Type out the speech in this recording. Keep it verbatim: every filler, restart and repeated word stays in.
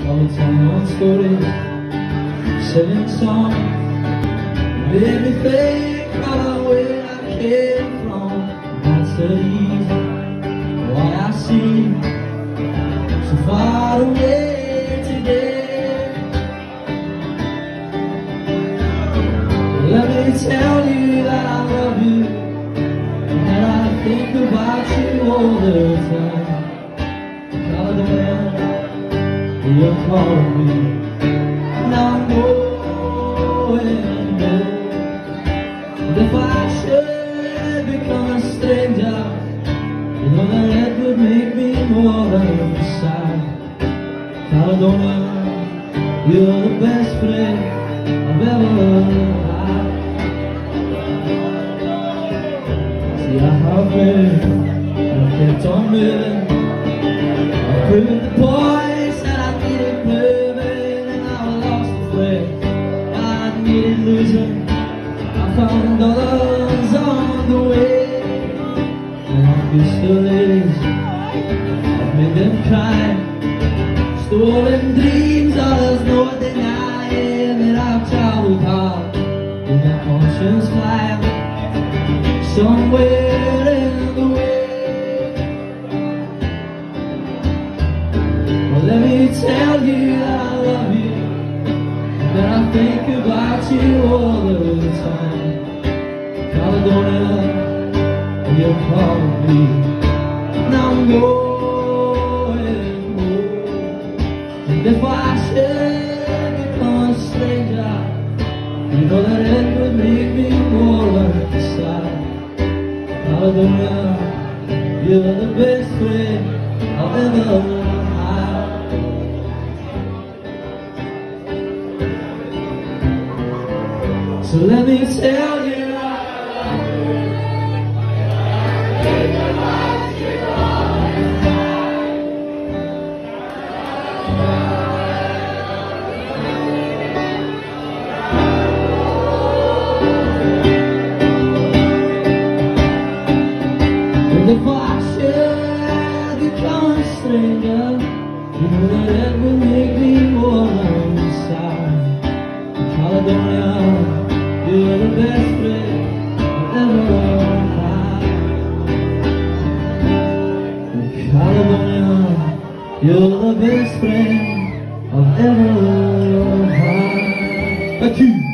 I'll tell one story, singing song, made me think of where I came from. Not so easy, why I seem so far away today. Let me tell you that I love you, and that I think about you all the time. California, you're calling me, now I'm going home. And if I should become a stranger, you know that it would make me more than sad. Caledonia, you're the best friend I've ever had. See, I have been, and I kept on moving. I proved the points that I needed proving, and I lost the way I needed losing. I found dollars on the way, and I could still lose. I've made them cry, stolen dreams, others no denying that I've traveled hard with my conscience flying somewhere in the way. Let me tell you that I love you, that I think about you all the time. Caledonia, you're calling me, now I'm going home. And if I should become a stranger, you know that it would make me more than sad. Caledonia, you're the best friend I've ever had. So let me tell you, and if I should become a stranger, you know that it would make me more than sad. Caledonia, you're the best friend I've ever had. Caledonia, you're the best friend I've ever had. Thank you.